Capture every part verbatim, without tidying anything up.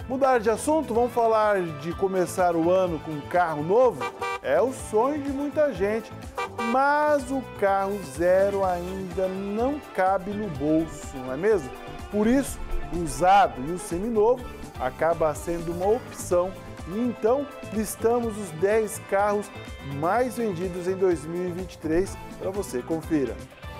Mudar de assunto, vamos falar de começar o ano com um carro novo? É o sonho de muita gente, mas o carro zero ainda não cabe no bolso, não é mesmo? Por isso, o usado e o seminovo acaba sendo uma opção. E então, listamos os dez carros mais vendidos em dois mil e vinte e três para você confira.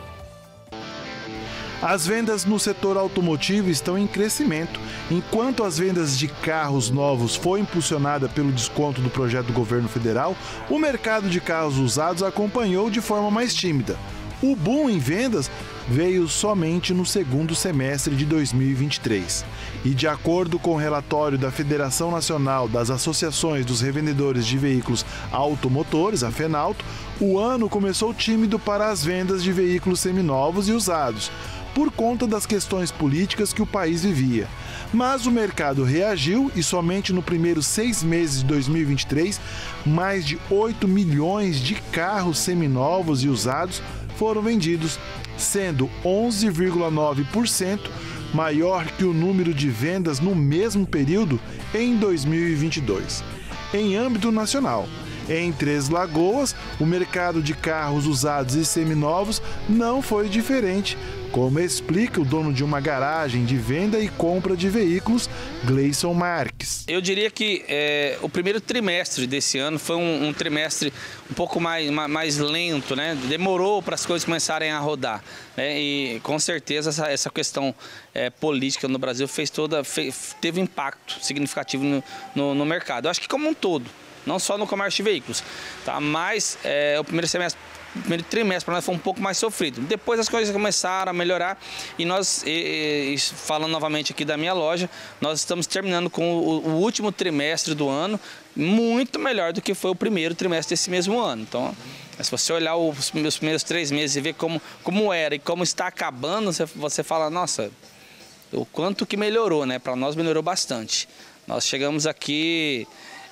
As vendas no setor automotivo estão em crescimento. Enquanto as vendas de carros novos foi impulsionada pelo desconto do projeto do governo federal, o mercado de carros usados acompanhou de forma mais tímida. O boom em vendas veio somente no segundo semestre de dois mil e vinte e três. E de acordo com o relatório da Federação Nacional das Associações dos Revendedores de Veículos Automotores, a FENAUTO, o ano começou tímido para as vendas de veículos seminovos e usados, por conta das questões políticas que o país vivia. Mas o mercado reagiu e somente no primeiro seis meses de dois mil e vinte e três, mais de oito milhões de carros seminovos e usados foram vendidos, sendo onze vírgula nove por cento maior que o número de vendas no mesmo período em dois mil e vinte e dois. Em âmbito nacional, em Três Lagoas, o mercado de carros usados e seminovos não foi diferente, como explica o dono de uma garagem de venda e compra de veículos, Gleison Marques. Eu diria que é, o primeiro trimestre desse ano foi um, um trimestre um pouco mais, mais lento, né? Demorou para as coisas começarem a rodar, né? E com certeza essa, essa questão é, política no Brasil fez toda, fez, teve impacto significativo no, no, no mercado. Eu acho que como um todo, não só no comércio de veículos, tá? Mas é, o primeiro semestre, o primeiro trimestre para nós foi um pouco mais sofrido. Depois as coisas começaram a melhorar e nós, e, e, falando novamente aqui da minha loja, nós estamos terminando com o, o último trimestre do ano muito melhor do que foi o primeiro trimestre desse mesmo ano. Então, se você olhar os meus primeiros três meses e ver como, como era e como está acabando, você, você fala, nossa, o quanto que melhorou, né? Para nós melhorou bastante. Nós chegamos aqui,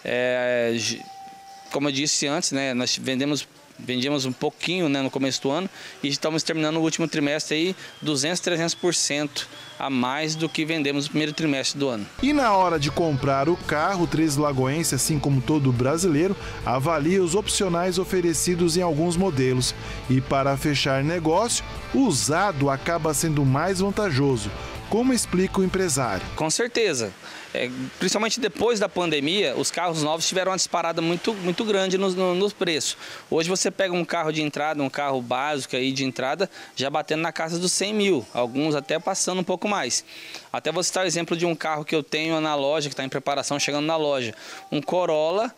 é, como eu disse antes, né? Nós vendemos Vendíamos um pouquinho, né, no começo do ano e estamos terminando o último trimestre aí duzentos, trezentos por cento a mais do que vendemos no primeiro trimestre do ano. E na hora de comprar o carro, o Três Lagoense, assim como todo brasileiro, avalia os opcionais oferecidos em alguns modelos. E para fechar negócio, o usado acaba sendo mais vantajoso, como explica o empresário. Com certeza. É, principalmente depois da pandemia, os carros novos tiveram uma disparada muito, muito grande nos no, no preços. Hoje você pega um carro de entrada, um carro básico aí de entrada, já batendo na casa dos cem mil, alguns até passando um pouco mais. Até vou citar o exemplo de um carro que eu tenho na loja, que está em preparação, chegando na loja. Um Corolla,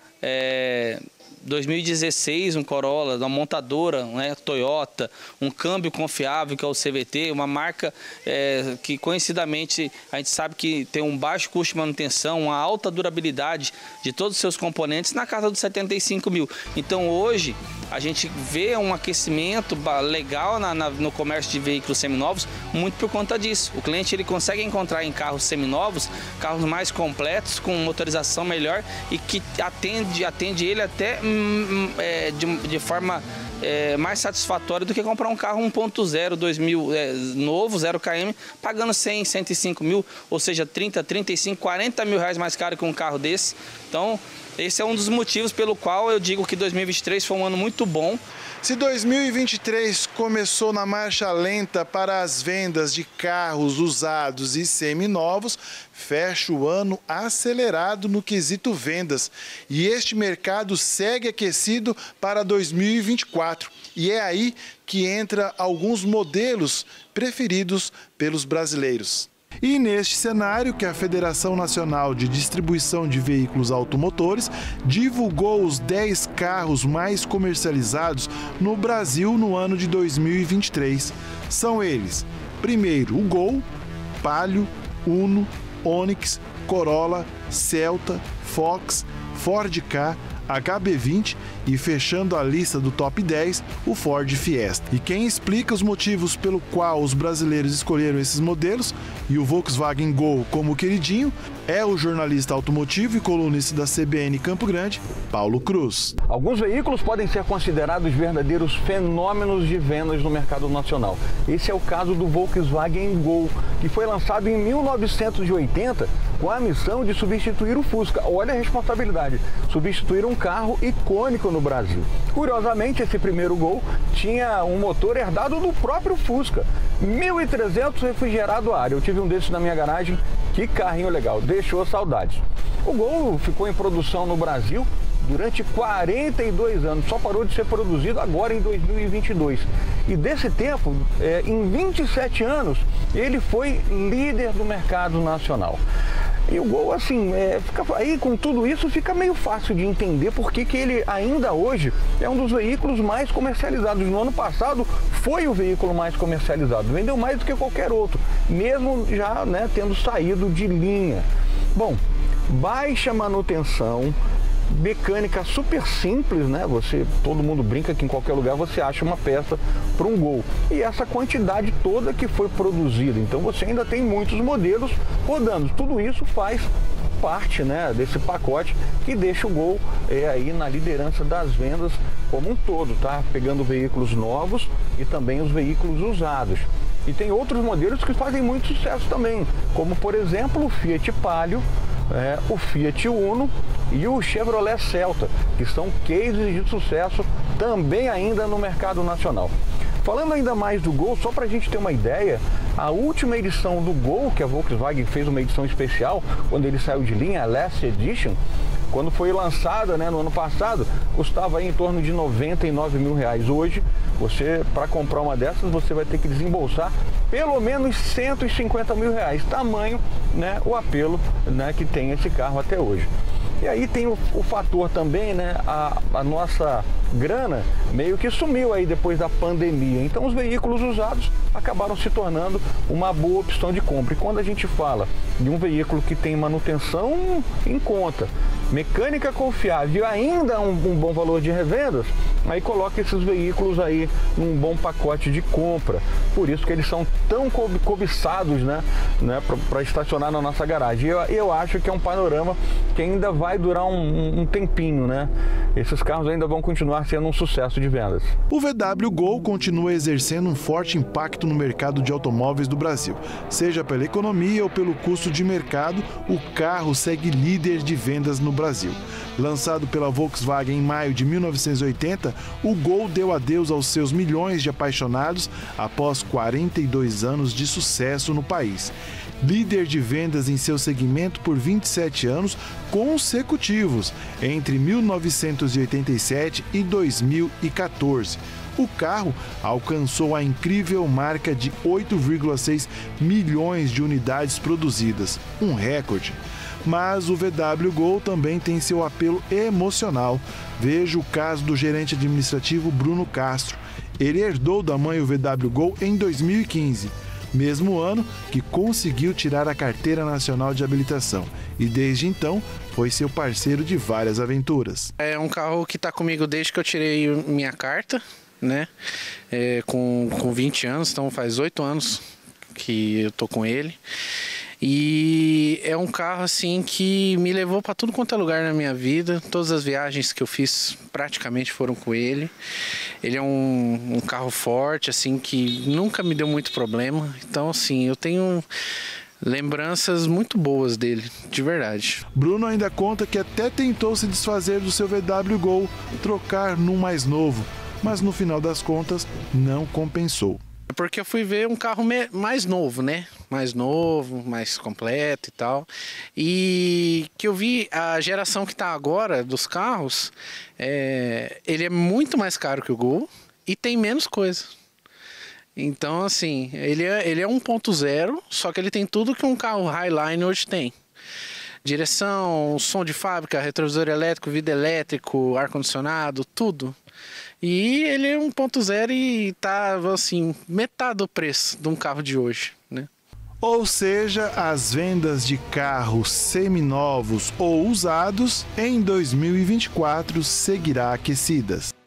é, dois mil e dezesseis, um Corolla, uma montadora, né, Toyota, um câmbio confiável que é o C V T, uma marca é, que conhecidamente a gente sabe que tem um baixo custo de manutenção, uma alta durabilidade de todos os seus componentes na casa dos setenta e cinco mil. Então hoje a gente vê um aquecimento legal na, na, no comércio de veículos seminovos muito por conta disso. O cliente ele consegue encontrar em carros seminovos, carros mais completos, com motorização melhor e que atende, atende ele até É, de, de forma é, mais satisfatória do que comprar um carro um ponto zero, dois mil é, novo, zero quilômetros, pagando cem, cento e cinco mil, ou seja, trinta, trinta e cinco, quarenta mil reais mais caro que um carro desse. Então, esse é um dos motivos pelo qual eu digo que dois mil e vinte e três foi um ano muito bom. Se dois mil e vinte e três começou na marcha lenta para as vendas de carros usados e seminovos, fecha o ano acelerado no quesito vendas. E este mercado segue aquecido para dois mil e vinte e quatro. E é aí que entra alguns modelos preferidos pelos brasileiros. E neste cenário que a Federação Nacional de Distribuição de Veículos Automotores divulgou os dez carros mais comercializados no Brasil no ano de dois mil e vinte e três. São eles, primeiro, o Gol, Palio, Uno, Onix, Corolla, Celta, Fox, Ford Ka, H B vinte e fechando a lista do top dez, o Ford Fiesta. E quem explica os motivos pelo qual os brasileiros escolheram esses modelos e o Volkswagen Gol como queridinho é o jornalista automotivo e colunista da C B N Campo Grande, Paulo Cruz. Alguns veículos podem ser considerados verdadeiros fenômenos de vendas no mercado nacional. Esse é o caso do Volkswagen Gol, que foi lançado em mil novecentos e oitenta com a missão de substituir o Fusca. Olha a responsabilidade, substituir um carro icônico no Brasil. Curiosamente, esse primeiro Gol tinha um motor herdado do próprio Fusca, mil e trezentos refrigerado a ar. Eu tive um desses na minha garagem, que carrinho legal, deixou saudades. O Gol ficou em produção no Brasil durante quarenta e dois anos, só parou de ser produzido agora em dois mil e vinte e dois. E desse tempo, é, em vinte e sete anos, ele foi líder do mercado nacional. E o Gol, assim, é, fica, aí com tudo isso fica meio fácil de entender porque que ele ainda hoje é um dos veículos mais comercializados. No ano passado foi o veículo mais comercializado, vendeu mais do que qualquer outro, mesmo já, né, tendo saído de linha. Bom, baixa manutenção, mecânica super simples, né? Você, todo mundo brinca que em qualquer lugar você acha uma peça para um Gol. E essa quantidade toda que foi produzida. Então você ainda tem muitos modelos rodando. Tudo isso faz parte, né, desse pacote que deixa o Gol é, aí na liderança das vendas como um todo, tá? Pegando veículos novos e também os veículos usados. E tem outros modelos que fazem muito sucesso também, como por exemplo o Fiat Palio, É, o Fiat Uno e o Chevrolet Celta, que são cases de sucesso também ainda no mercado nacional. Falando ainda mais do Gol, só para a gente ter uma ideia, a última edição do Gol, que a Volkswagen fez uma edição especial, quando ele saiu de linha, a Last Edition, quando foi lançada, né, no ano passado, custava aí em torno de noventa e nove mil reais. Hoje, você, para comprar uma dessas, você vai ter que desembolsar pelo menos cento e cinquenta mil reais. Tamanho, né, o apelo, né, que tem esse carro até hoje. E aí tem o, o fator também, né, a, a nossa grana meio que sumiu aí depois da pandemia. Então os veículos usados acabaram se tornando uma boa opção de compra. E quando a gente fala de um veículo que tem manutenção em conta, mecânica confiável e ainda um, um bom valor de revendas, aí coloca esses veículos aí num bom pacote de compra. Por isso que eles são tão cobiçados, né, né, para estacionar na nossa garagem. Eu, eu acho que é um panorama que ainda vai durar um, um tempinho, né? Esses carros ainda vão continuar sendo um sucesso de vendas. O V W Gol continua exercendo um forte impacto no mercado de automóveis do Brasil. Seja pela economia ou pelo custo de mercado, o carro segue líder de vendas no Brasil. Lançado pela Volkswagen em maio de mil novecentos e oitenta, o Gol deu adeus aos seus milhões de apaixonados após quarenta e dois anos de sucesso no país. Líder de vendas em seu segmento por vinte e sete anos consecutivos, entre mil novecentos e oitenta e sete e dois mil e quatorze. O carro alcançou a incrível marca de oito vírgula seis milhões de unidades produzidas, um recorde. Mas o V W Gol também tem seu apelo emocional. Veja o caso do gerente administrativo Bruno Castro. Ele herdou da mãe o V W Gol em dois mil e quinze, mesmo ano que conseguiu tirar a carteira nacional de habilitação. E desde então foi seu parceiro de várias aventuras. É um carro que está comigo desde que eu tirei minha carta, né? É, com, com vinte anos, então faz oito anos que eu tô com ele. E é um carro assim que me levou para tudo quanto é lugar na minha vida. Todas as viagens que eu fiz praticamente foram com ele. Ele é um, um carro forte, assim, que nunca me deu muito problema. Então, assim, eu tenho lembranças muito boas dele, de verdade. Bruno ainda conta que até tentou se desfazer do seu V W Gol, trocar num mais novo, mas no final das contas não compensou. Porque eu fui ver um carro mais novo, né? Mais novo, mais completo e tal. E que eu vi a geração que tá agora dos carros, é, ele é muito mais caro que o Gol e tem menos coisa. Então, assim, ele é, ele é um ponto zero, só que ele tem tudo que um carro Highline hoje tem. Direção, som de fábrica, retrovisor elétrico, vidro elétrico, ar-condicionado, tudo. E ele é um ponto zero e tá, assim, metade do preço de um carro de hoje, né? Ou seja, as vendas de carros seminovos ou usados em dois mil e vinte e quatro seguirá aquecidas.